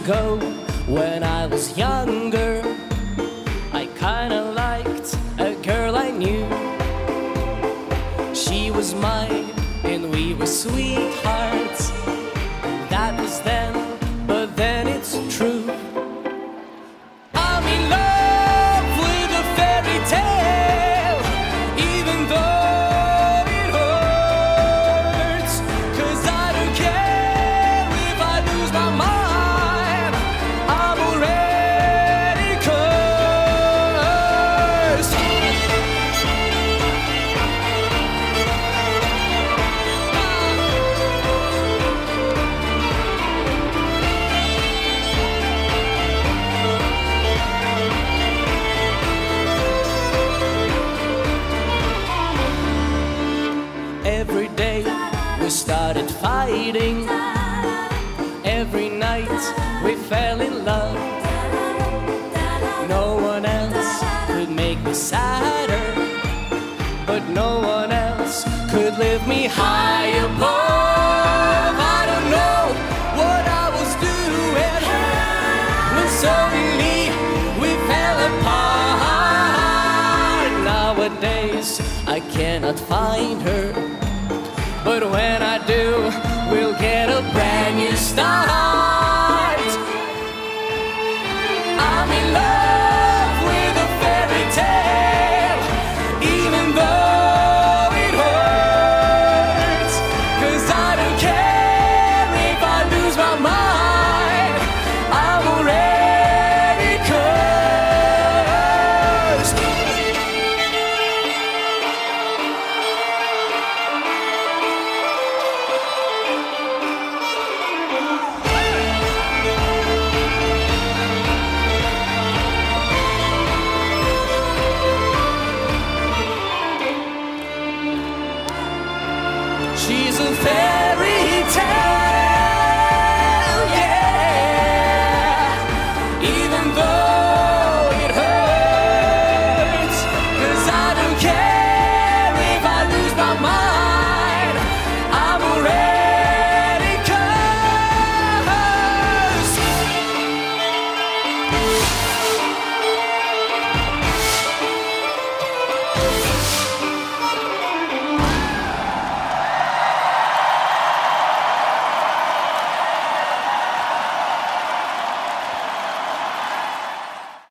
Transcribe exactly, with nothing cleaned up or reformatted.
ago, when I was younger, I kinda liked a girl I knew. She was mine and we were sweethearts. That was then, but then it's true. I'm in love with a fairy tale, even though it hurts. 'Cause I don't care if I lose my mind, I'm already cursed. Every day we started fighting. Every night we fell in love. No one else could make me sadder, but no one else could lift me high above. I don't know what I was doing when suddenly we fell apart. Nowadays I cannot find her, but when I do, we'll get a brand new start. I'm in love with a fairy tale, even though it hurts. 'Cause I don't care if I lose my mind, I'm already cursed. She's a fairy tale.